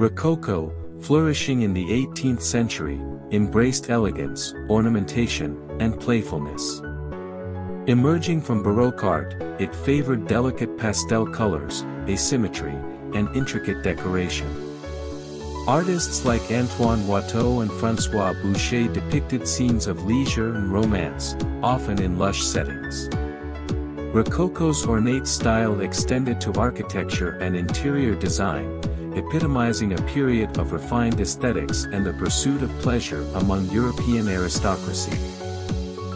Rococo, flourishing in the 18th century, embraced elegance, ornamentation, and playfulness. Emerging from Baroque art, it favored delicate pastel colors, asymmetry, and intricate decoration. Artists like Antoine Watteau and François Boucher depicted scenes of leisure and romance, often in lush settings. Rococo's ornate style extended to architecture and interior design, epitomizing a period of refined aesthetics and the pursuit of pleasure among European aristocracy.